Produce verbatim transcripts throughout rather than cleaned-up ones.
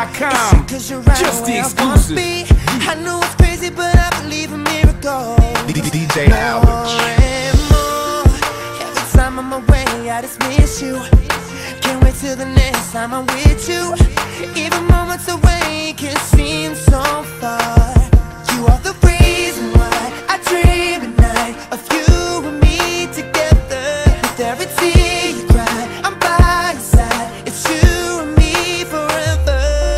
dot com. Just the exclusive. I know it's crazy, but I believe in miracles. D J Howard. Every time I'm away, I just miss you. Can't wait till the next time I'm with you. Even moments away can seem so far. You are the reason why I dream at night of you and me together. With every tear you cry, I'm by your side. It's you and me forever.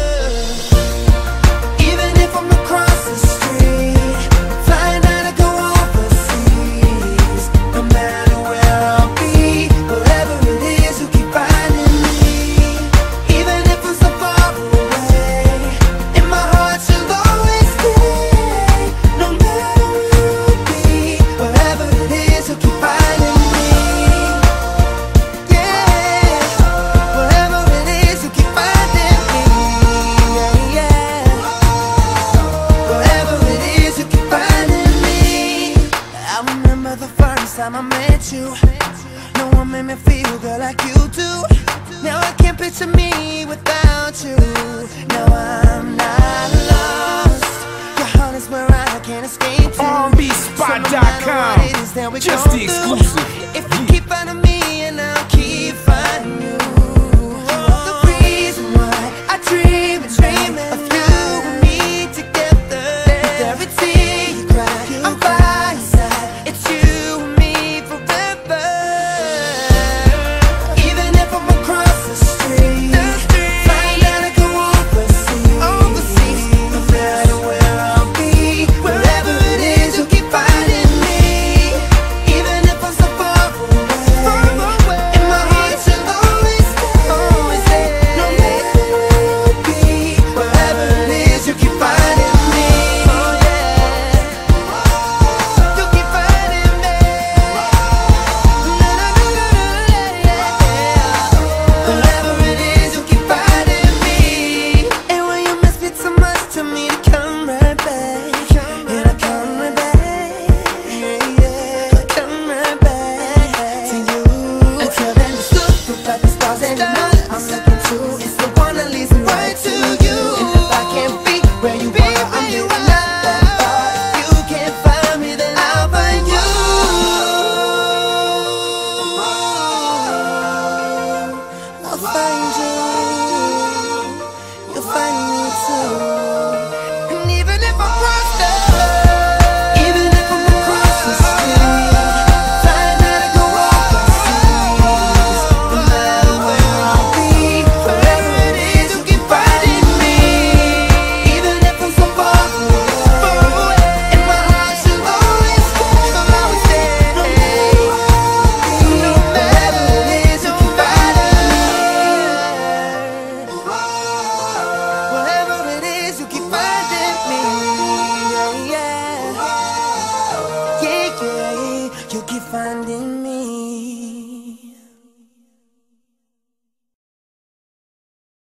Even if I'm across the street, flying out to go overseas. No matter where I'll be, wherever it is, you keep finding me. Even if I'm so far away, in my heart you'll always stay. No matter where I'll be, wherever it is, you keep finding me. Yeah, wherever it is, you keep finding me. Yeah, yeah. Wherever it is, you keep finding me. I remember the first time I met you. No one made me feel good like you do. Now I can't picture me without you. Now I'm not lost. Your heart is where I can't escape to. R and B spot dot com. Just the exclusive.